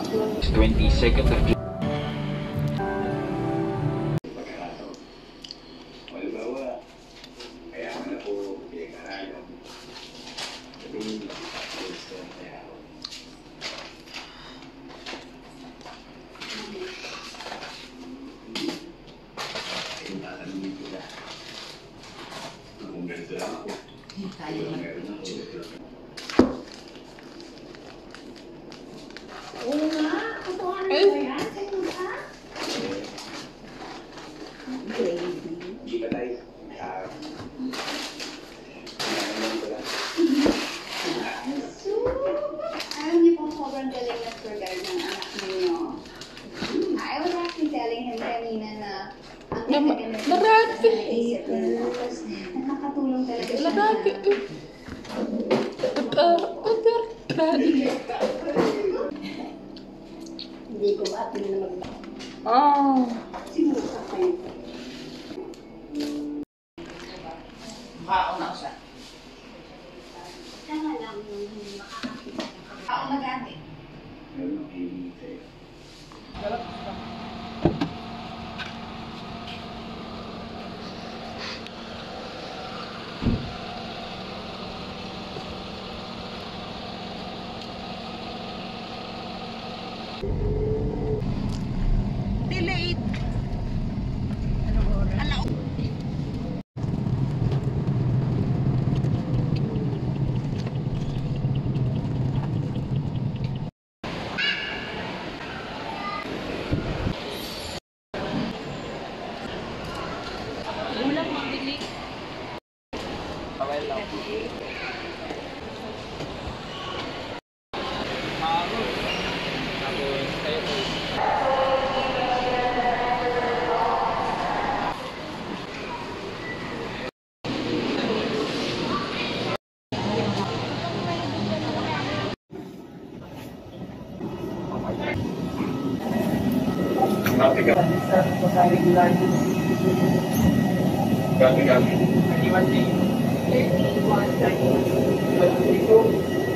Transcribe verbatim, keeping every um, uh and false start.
twenty-second of June. Oo nga, kutuhan mo ba yan? Sa'yo ka? Hindi ka tayo. Alam niyo po, sobrang galing na tour guide ng anak niyo. I was actually telling him kanina na ang ganda-ganda siya sa naisip niya. Tapos nakakatulong talaga siya na... Hindi ko ba atin na mag... Oh. Sinusa kayo. Mukhaon na siya. Kaya lang yung hindi makakakita. Ako nagamit. Meron ang healing tayo. Delayed. Anong oras? Alaw. Ulang mabili. Okay lang. Gabi-gabi. thirty-one, thirty-one,